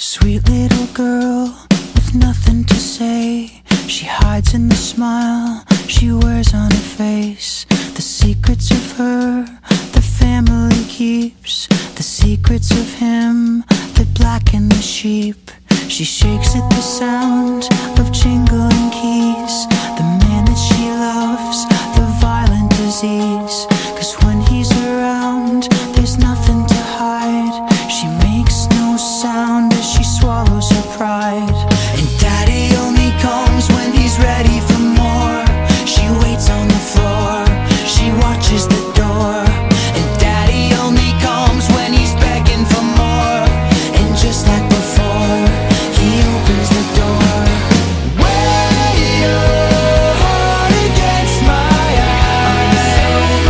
Sweet little girl with nothing to say. She hides in the smile she wears on her face. The secrets of her, the family keeps. The secrets of him that blacken the sheep. She shakes at the sound of jingling keys. The man that she loves, the violent disease. 'Cause when he's around, there's nothing to hide. She makes no sound as she swallows her pride. And daddy only comes when he's ready for more. She waits on the floor, she watches the door. And daddy only comes when he's begging for more. And just like before, he opens the door. Way your heart against my eyes.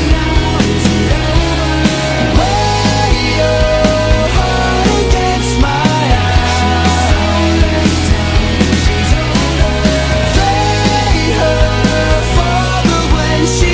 Way your heart against my eyes. Play her father when she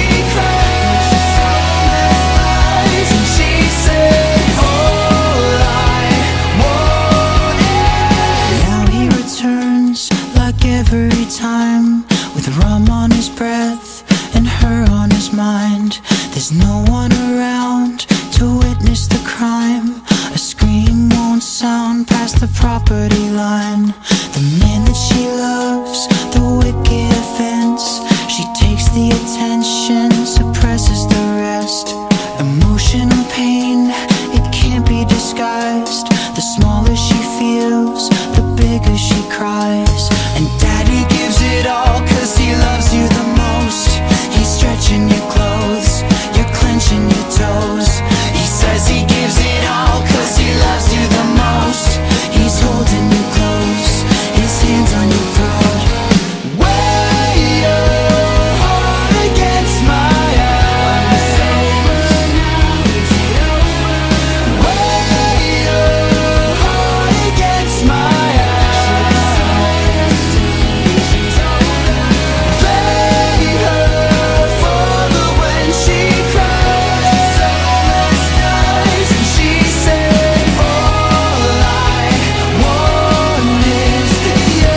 cries. And she said, all I want is. Now he returns like every time, with rum on his breath and her on his mind. There's no one around to witness the crime. A scream won't sound past the property line. The man that she loves, the wicked offense. She takes the attention, suppresses the rest. Emotional pain, it can't be disguised. The smaller she feels, the bigger she cries. And daddy gives it all 'cause he loves you the most. He's stretching your clothes, you're clenching your toes. He says he gives it all 'cause he loves you the most. He's holding you close, his hands on your throat. Way your heart against my eyes. Way your heart against my eyes. Play her father when she cries. And she said, all I want is you.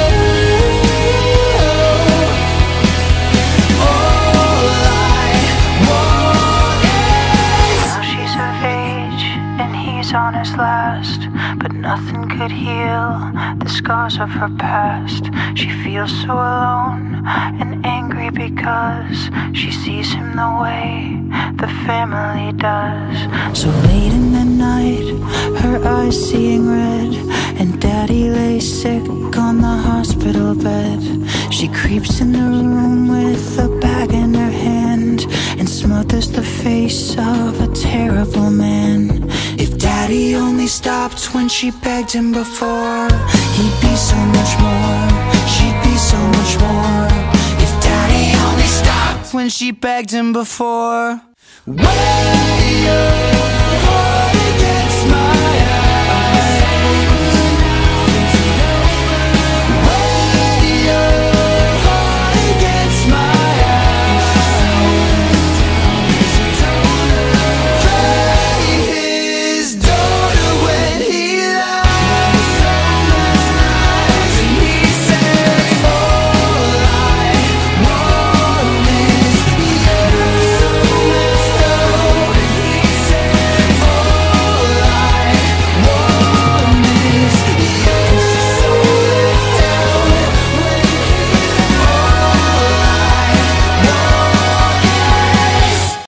All I want is. Now she's of age and he's on his last, but nothing could heal the scars of her past. She feels so alone and angry because she sees him the way the family does. So late in the night, her eyes seeing red, and daddy lays sick on the hospital bed. She creeps in the room with a bag in her hand and smothers the face of a terrible man. If daddy only stopped when she begged him before, he'd be so much more, she'd be so much more. If daddy only stopped when she begged him before. Way your heart against my